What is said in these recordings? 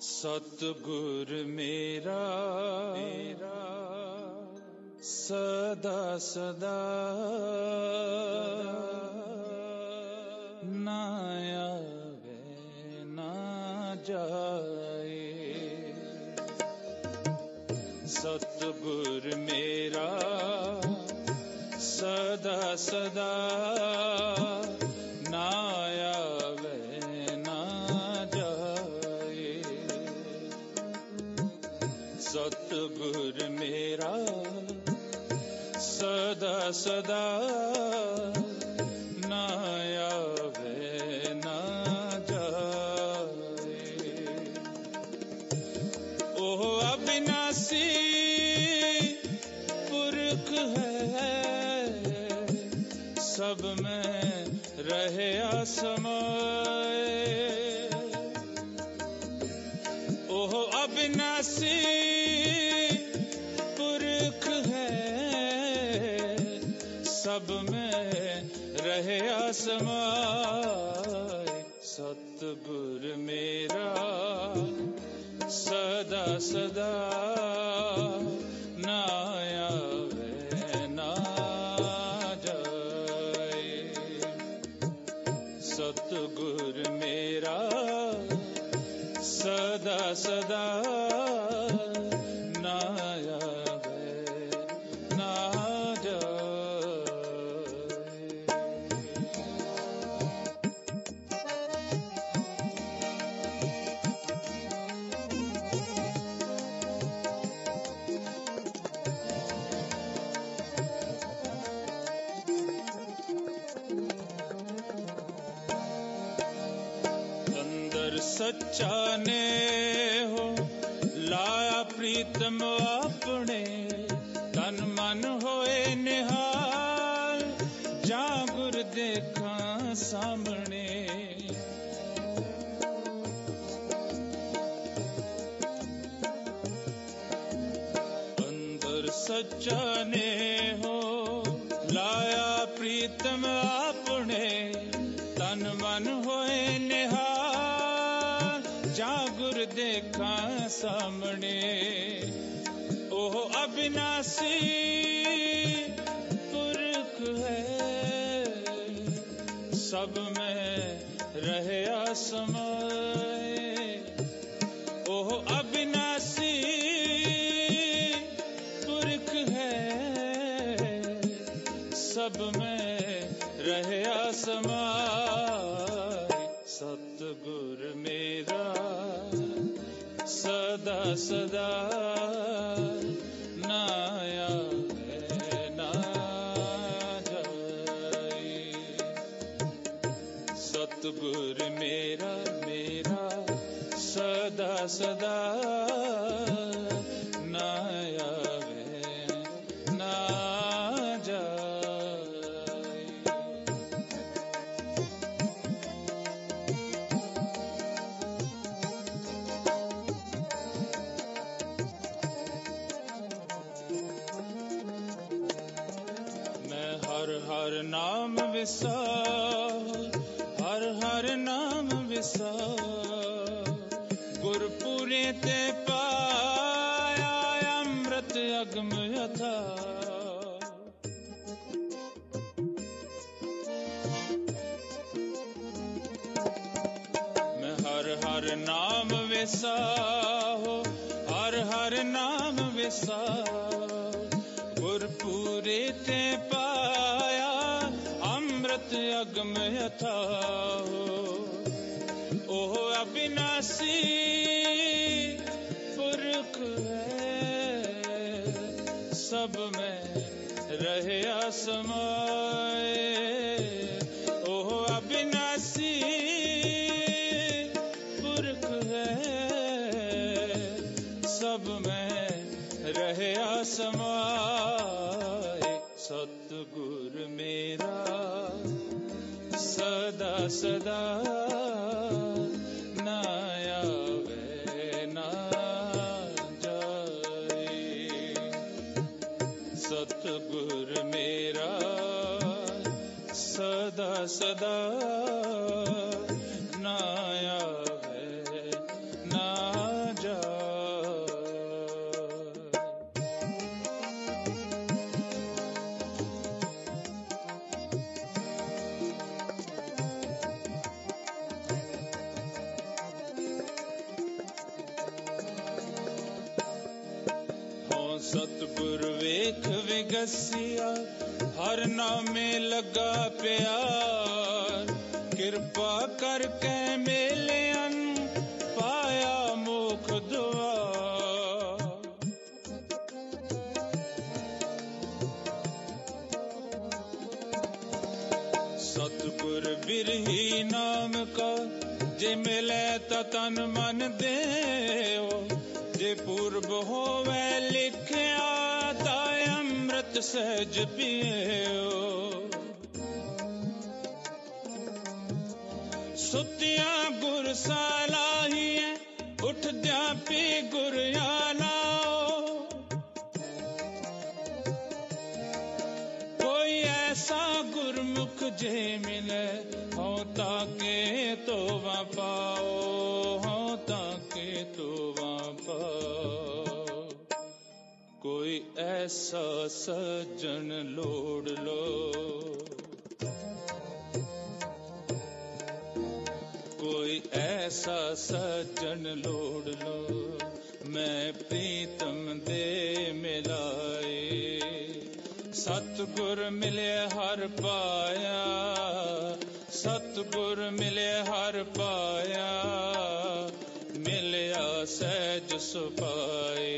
सतगुर मेरा सदा सदा ना आवे ना जाए। सतगुर मेरा सदा सदा ना आवे ना जाए। सतगुर मेरा सदा सदा ना आवे ना जाए। ओह अविनाशी पुरख है, सब में रहे समाए। ओह अविनाशी पुरख है, सब में रहे समाए। सतगुर मेरा सदा सदा ना आवे ना जाए। सतगुर मेरा सदा सदा ना आवे ना सच्चा ने हो लाया प्रीतम अपने, तन मन होए निहाल जा गुर देखा सामने। अंदर सच्चा ने हो लाया प्रीतम अपने, तन मन होए निहाल जा गुर देखा सामने। ओह अविनाशी पुरख है, सब में रहे समाए। ओह अविनाशी पुरख है, सब में रहे समाए। सतगुर मेरा सदा सदा ना आवे ना जाए। सतगुर मेरा सदा सदा ना आवे ना जाए। हर हर नाम विसार, हर हर नाम विसार, गुरपुरे ते पाया अमृत अगम यथा। मैं हर हर नाम विसार, हर हर नाम विसार, गुरपुरे ते पाया अमृत अगम यथा। ओह अविनाशी पुरख है, सब में रहे समाए। ओह अविनाशी पुरख है, सब में रहे समाए। सतगुर मेरा सदा सदा ना आवे ना जाए। सतगुर मेरा सदा सदा ना आवे ना सतगुर वेख विगसिया हर नामे लगा प्यार किरपा करके मेले अन पाया मुख द्वार सतगुर बिरही नाम का जे मिले ता तन मन देओ जे पूर्व होवे लिखया ता अमृत सहज पियो सुतिया गुर सालाहिए उठद्या पी गुर आलाओ कोई ऐसा गुरमुख जे मिले हो ताके तो वहाँ पाओ हो ताके तो वहाँ पाओ कोई ऐसा सज्जन लोड़ लो कोई ऐसा सज्जन लोड़ लो मैं प्रीतम दे मिलाए सतगुर मिले हर पाया सतगुर मिले हर पाया मिलया सहज सुपाए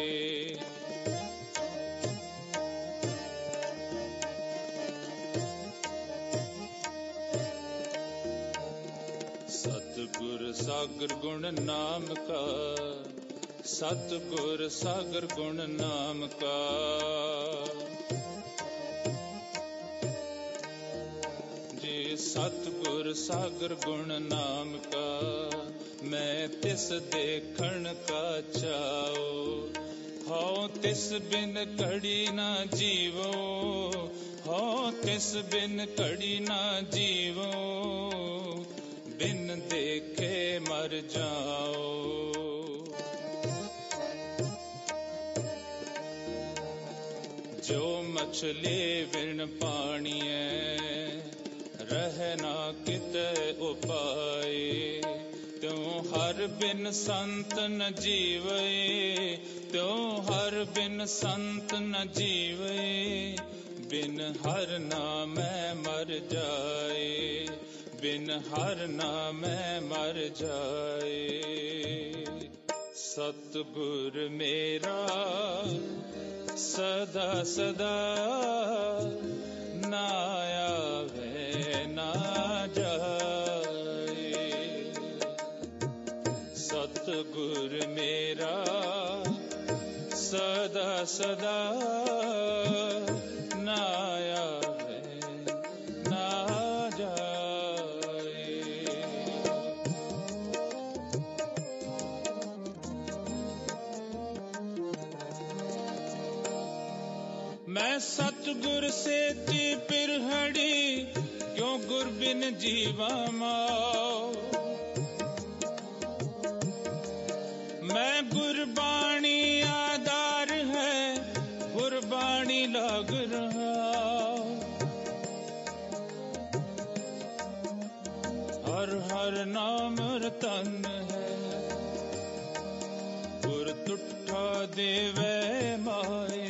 सतगुर सागर गुण नाम का सतगुर सागर गुण नाम का जे सतगुर सागर गुण नाम का मैं तिस देखण का चाओ हो तिस बिन कड़ी ना जीवो हो तिस बिन कड़ी ना जीवो बिन देखे मर जाओ जो मछली बिन पानिए रहना किते उपाय त्यों हर बिन संत न जीवे त्यों हर बिन संत न जीवे बिन हर नाम मर जाए बिन हर नाम मर जाए सतगुर मेरा सदा सदा ना आवे ना जाए सतगुर मेरा सदा सदा ना आवे ना मैं सतगुर से ती पिरहड़ी क्यों गुर बिन जीवा माओ मैं गुरबाणी आधार है गुरबाणी लग रहा हर हर नाम रतन है गुर तुठा देवे माए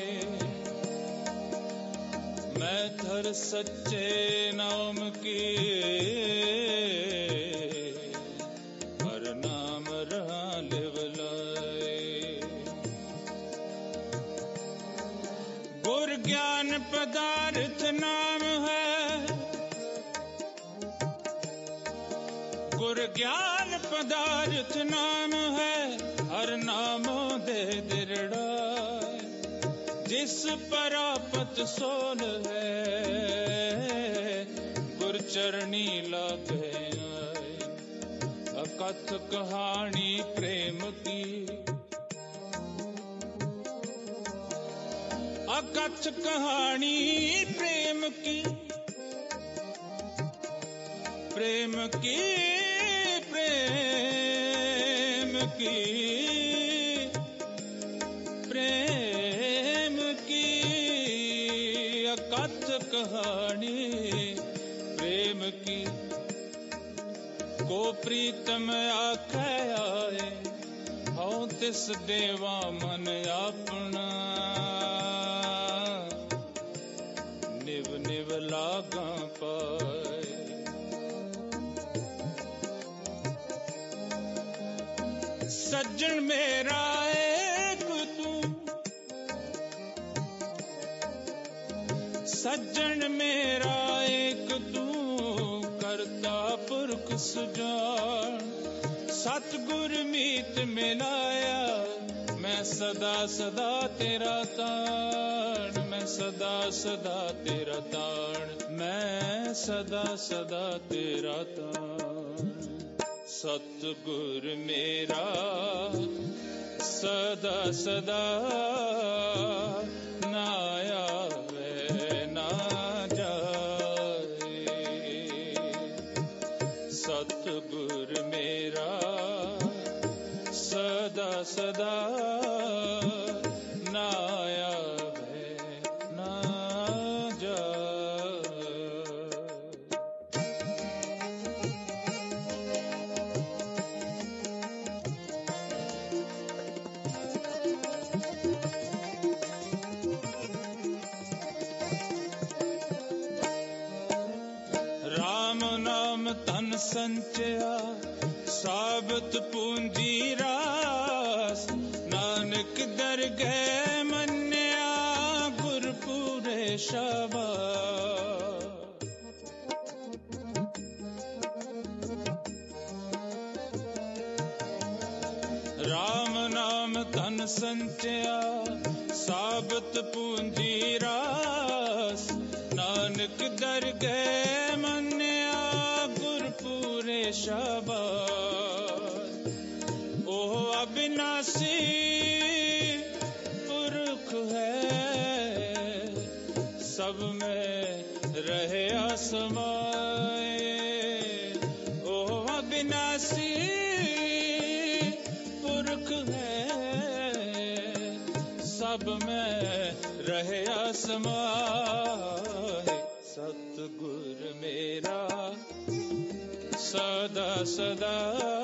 मैं थर सच्चे नाम की हर नाम रहा लिवलाए गुर ज्ञान पदार्थ नाम है गुर ज्ञान पदार्थ नाम है हर नामों दे दिरड़ा जिस परापत सोल है गुर चरणी लागे आए अकथ कहानी प्रेम की अकथ कहानी प्रेम की प्रेम की प्रेम की प्रेम की अकथ कहानी प्रेम की को प्रीतम आखे आए ਹਉ ਤਿਸ ਦੇਵਾ ਮਨ ਆਪਣਾ, ਨਿਵ ਨਿਵ ਲਾਗਾਂ ਪਾਏ। ਸੱਜਣ ਮੇਰਾ ਏਕ ਤੂੰ, ਸੱਜਣ ਮੇਰਾ ਏਕ ਤੂੰ, ਕਰਤਾ ਪੁਰਖ ਸੁਜਾਨ। ਸਤਿਗੁਰ ਮੀਤ ਮਿਲਾਇਆ, ਮੈਂ ਸਦਾ ਸਦਾ ਤੇਰਾ ਤਾਣ, ਮੈਂ ਸਦਾ ਸਦਾ ਤੇਰਾ ਤਾਣ, ਮੈਂ ਸਦਾ ਸਦਾ ਤੇਰਾ ਤਾਣ। ਸਤਿਗੁਰ ਮੇਰਾ ਸਦਾ ਸਦਾ ਨਾ ਆਵੇ ਨਾ ਜਾਏ। ਸਤਿਗੁਰ ਮੇਰਾ ਸਦਾ ਸਦਾ ਨਾ ਆਵੇ ਨਾ ਜਾਏ। ਰਾਮ ਨਾਮ ਧਨ ਸੰਚਿਆ, ਸਾਬਤ ਪੂੰਜੀ ਰਾਸ। ਨਾਨਕ ਦਰਗਹਿ ਮੰਨਿਆ, ਗੁਰ ਪੂਰੇ ਸ਼ਾਬਾਸ਼। ਰਾਮ ਨਾਮ ਧਨ ਸੰਚਿਆ, ਸਾਬਤ ਪੂੰਜੀ ਰਾਸ। ਨਾਨਕ ਦਰਗਹਿ ਮੰਨਿਆ, ਗੁਰ ਪੂਰੇ ਸ਼ਾਬਾਸ਼। ਉਹ ਅਬਿਨਾਸੀ ਪੁਰਖ ਹੈ, ਸਭ ਮੈਂ ਰਹਿਆ ਸਮਾਏ। ਉਹ ਅਬਿਨਾਸੀ ਪੁਰਖ ਹੈ, ਸਭ ਮੈਂ ਰਹਿਆ ਸਮਾਏ। ਸਤਿਗੁਰ ਮੇਰਾ ਸਦਾ ਸਦਾ